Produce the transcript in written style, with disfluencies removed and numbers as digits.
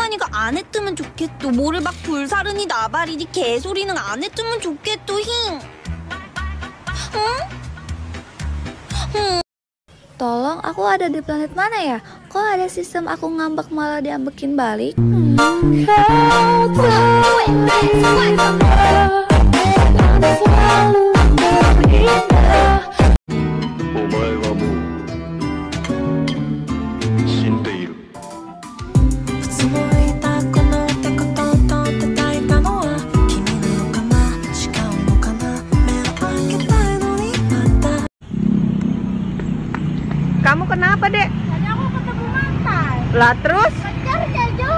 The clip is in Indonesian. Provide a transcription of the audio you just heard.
핑크하니까 안 했으면 좋겠어. 뭐를 막 불사르니 나발이니 개소리는 안 했으면 좋겠어. 힝. Tolong, aku ada di planet mana ya? Kok ada sistem aku ngambek malah diambekin balik? Kamu kenapa, Dek? Tadi aku ketemu mantan. Lah terus? Pacar jauh